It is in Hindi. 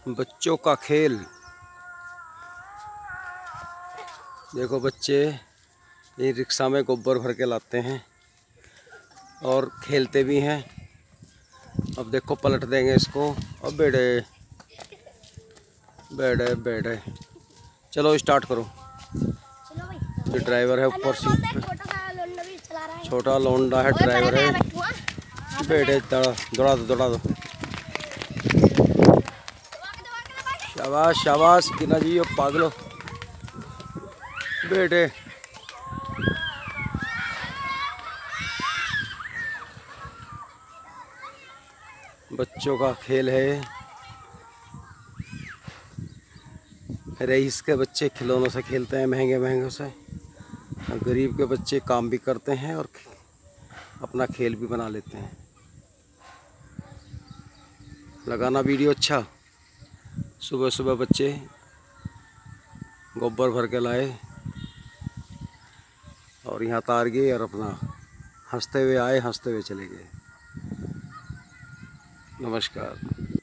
बच्चों का खेल। देखो बच्चे ये रिक्शा में गोबर भर के लाते हैं और खेलते भी हैं। अब देखो पलट देंगे इसको। अब बेटे बेटे बेटे चलो स्टार्ट करो। ये ड्राइवर है ऊपर सीट पे, छोटा लोंडा है ड्राइवर है। बेटे दौड़ा दो दौड़ा दो। शाबाश शाबाश गिना जी यो पागलो बेटे। बच्चों का खेल है। रईस के बच्चे खिलौनों से खेलते हैं, महंगे महंगे से। गरीब के बच्चे काम भी करते हैं और अपना खेल भी बना लेते हैं। लगाना वीडियो अच्छा। सुबह सुबह बच्चे गोबर भर के लाए और यहाँ तार गए और अपना हंसते हुए आए, हंसते हुए चले गए। नमस्कार।